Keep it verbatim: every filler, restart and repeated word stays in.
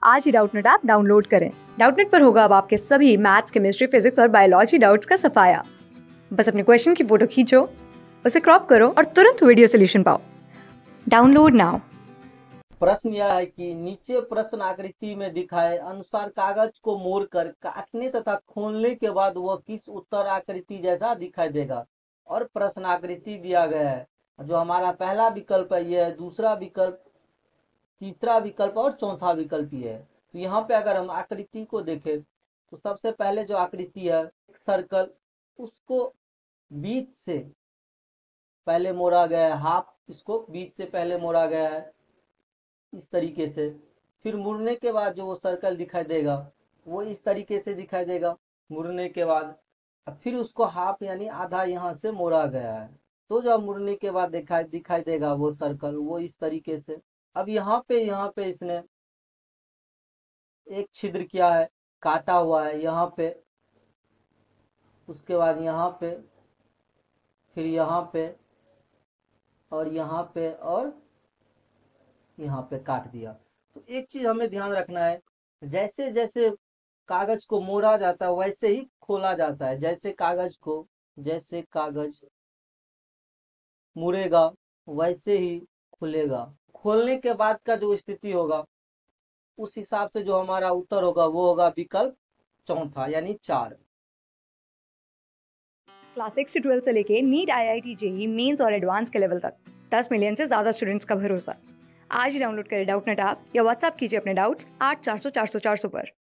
आज ही Doubtnut app download करें। डाउटनेट पर होगा अब आपके सभी मैथ्स, केमिस्ट्री, फिजिक्स और बायोलॉजी डाउट्स का सफाया। बस अपने क्वेश्चन की फोटो खींचो, उसे क्रॉप करो और तुरंत वीडियो सोल्यूशन पाओ। Download now. प्रश्न यह है कि नीचे प्रश्न आकृति में दिखाए अनुसार कागज को मोड़कर काटने तथा खोलने के बाद वह किस उत्तर आकृति जैसा दिखाई देगा। और प्रश्न आकृति दिया गया है, जो हमारा पहला विकल्प है यह है, दूसरा विकल्प, तीसरा विकल्प और चौथा विकल्प ये है। तो यहाँ पे अगर हम आकृति को देखें तो सबसे पहले जो आकृति है सर्कल, उसको बीच से पहले मोड़ा गया है, हाफ इसको बीच से पहले मोड़ा गया है इस तरीके से। फिर मुड़ने के बाद जो वो सर्कल दिखाई देगा वो इस तरीके से दिखाई देगा मुड़ने के बाद। फिर उसको हाफ यानी आधा यहाँ से मोड़ा गया है, तो जब मुड़ने के बाद दिखाई दिखाई देगा वो सर्कल वो इस तरीके से। अब यहाँ पे यहाँ पे इसने एक छिद्र किया है, काटा हुआ है यहाँ पे, उसके बाद यहाँ पे, फिर यहाँ पे और यहाँ पे और यहाँ पे काट दिया। तो एक चीज हमें ध्यान रखना है, जैसे जैसे कागज को मोड़ा जाता है वैसे ही खोला जाता है। जैसे कागज को जैसे कागज मुड़ेगा वैसे ही खुलेगा। खोलने के बाद का जो स्थिति होगा उस हिसाब से जो हमारा उत्तर होगा वो होगा विकल्प चौथा यानी चार। क्लास सिक्स से ट्वेल्थ से लेके NEET, I I T, JEE mains और एडवांस के लेवल तक दस मिलियन से ज्यादा स्टूडेंट्स का भरोसा। आज ही डाउनलोड करें डाउटनेट ऐप या व्हाट्सएप कीजिए अपने डाउट्स आठ चार सौ चार सौ चार सौ पर।